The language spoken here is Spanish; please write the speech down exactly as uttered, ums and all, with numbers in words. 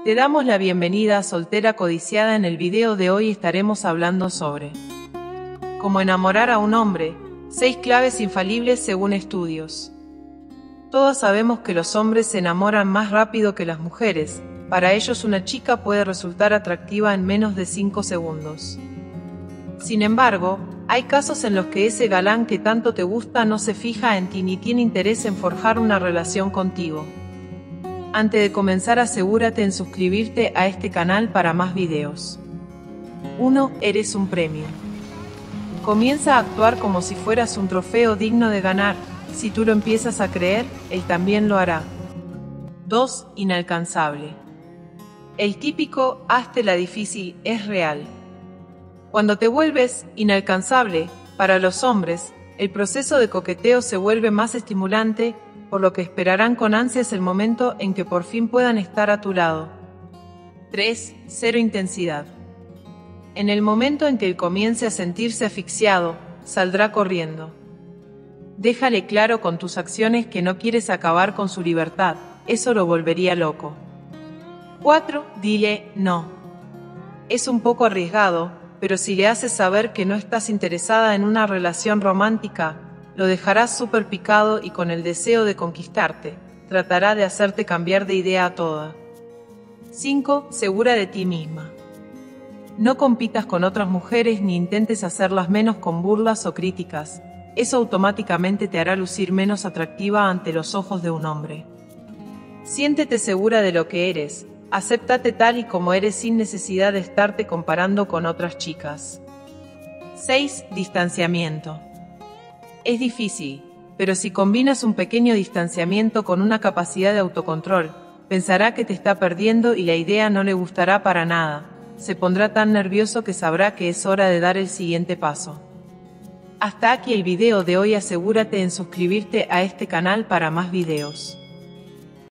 Te damos la bienvenida a Soltera Codiciada. En el video de hoy estaremos hablando sobre cómo enamorar a un hombre, seis claves infalibles según estudios. Todos sabemos que los hombres se enamoran más rápido que las mujeres. Para ellos una chica puede resultar atractiva en menos de cinco segundos. Sin embargo, hay casos en los que ese galán que tanto te gusta no se fija en ti ni tiene interés en forjar una relación contigo. Antes de comenzar, asegúrate en suscribirte a este canal para más videos. uno. Eres un premio. Comienza a actuar como si fueras un trofeo digno de ganar. Si tú lo empiezas a creer, él también lo hará. dos. Inalcanzable. El típico "hazte la difícil" es real. Cuando te vuelves inalcanzable, para los hombres, el proceso de coqueteo se vuelve más estimulante, por lo que esperarán con ansias el momento en que por fin puedan estar a tu lado. tres. Cero intensidad. En el momento en que él comience a sentirse asfixiado, saldrá corriendo. Déjale claro con tus acciones que no quieres acabar con su libertad, eso lo volvería loco. cuatro. Dile no. Es un poco arriesgado, pero si le haces saber que no estás interesada en una relación romántica, lo dejarás súper picado y con el deseo de conquistarte, tratará de hacerte cambiar de idea a toda. cinco. Segura de ti misma. No compitas con otras mujeres ni intentes hacerlas menos con burlas o críticas, eso automáticamente te hará lucir menos atractiva ante los ojos de un hombre. Siéntete segura de lo que eres, acéptate tal y como eres sin necesidad de estarte comparando con otras chicas. seis. Distanciamiento. Es difícil, pero si combinas un pequeño distanciamiento con una capacidad de autocontrol, pensará que te está perdiendo y la idea no le gustará para nada. Se pondrá tan nervioso que sabrá que es hora de dar el siguiente paso. Hasta aquí el video de hoy. Asegúrate en suscribirte a este canal para más videos.